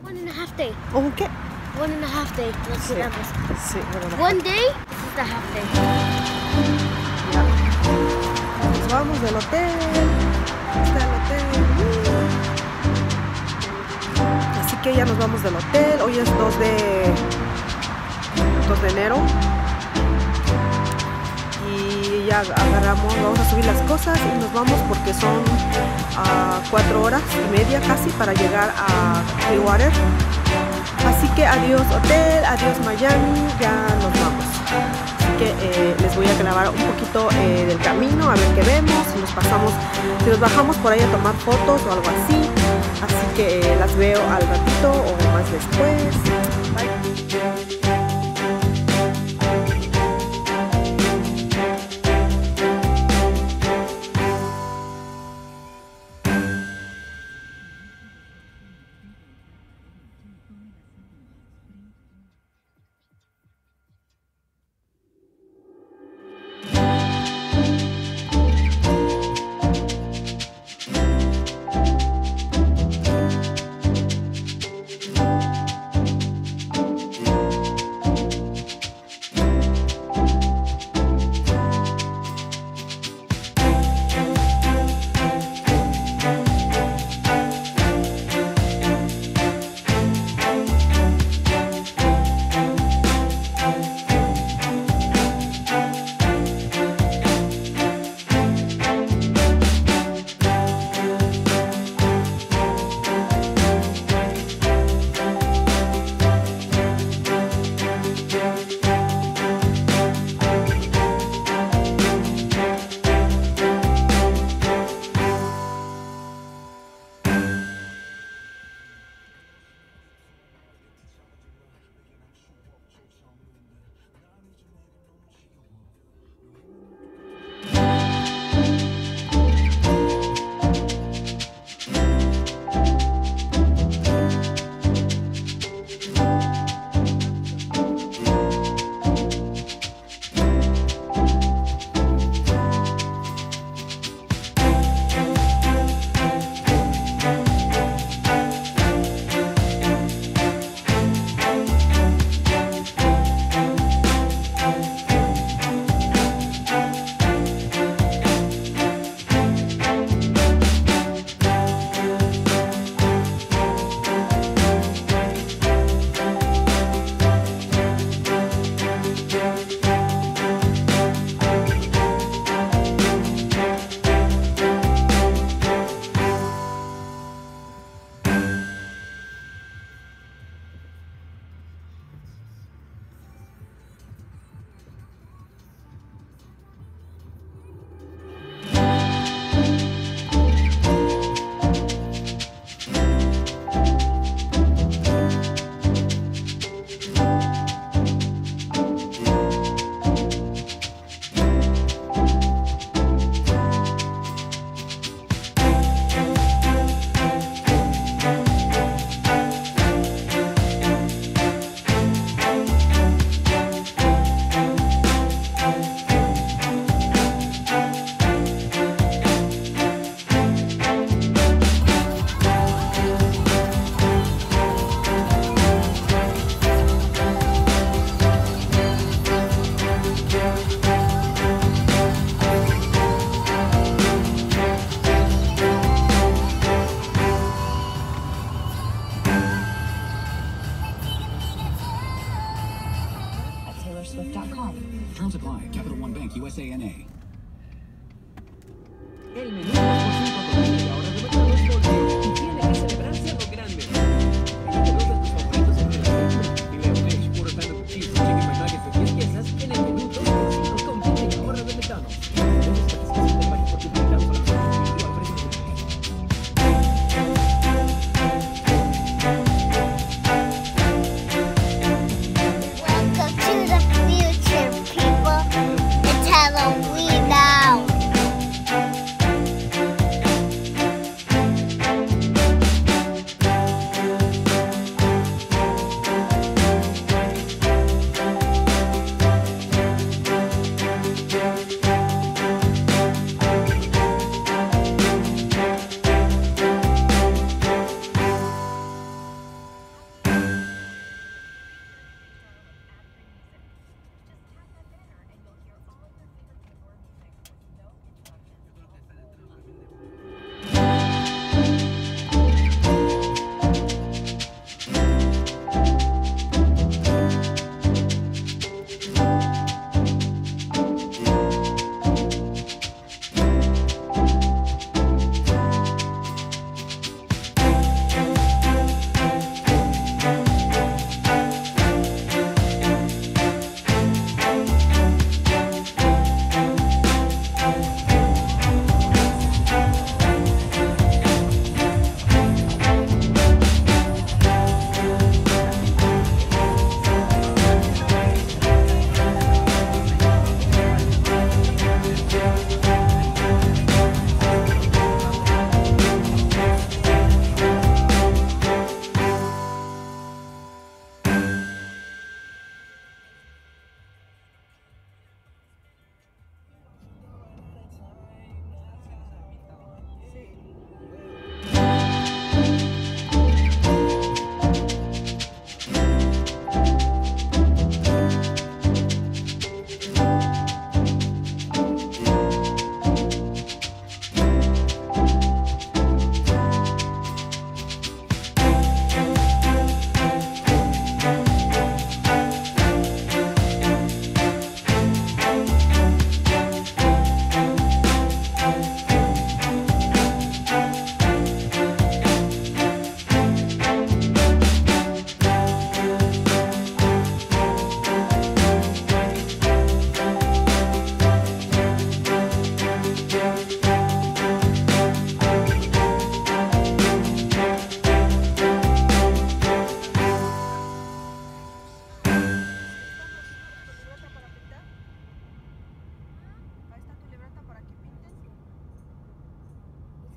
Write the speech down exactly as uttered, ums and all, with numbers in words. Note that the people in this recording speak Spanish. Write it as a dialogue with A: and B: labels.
A: One and a half day.
B: ¿Oh, qué?
A: One and a half day. Nos
B: Sí,
A: quedamos.
B: sí, bueno,
A: One day, this is the half day.
B: ya. Nos vamos del hotel. Está el hotel. Así que ya nos vamos del hotel. Hoy es dos de enero. Y ya agarramos, vamos a subir las cosas y nos vamos porque son uh, cuatro horas y media casi para llegar a Clearwater. Así que adiós hotel, adiós Miami, ya nos vamos. Así que eh, les voy a grabar un poquito eh, del camino, a ver qué vemos, si nos pasamos, si nos bajamos por ahí a tomar fotos o algo así. Así que eh, las veo al ratito o más después. Bye.
C: Terms apply. Capital One Bank, U S A N A.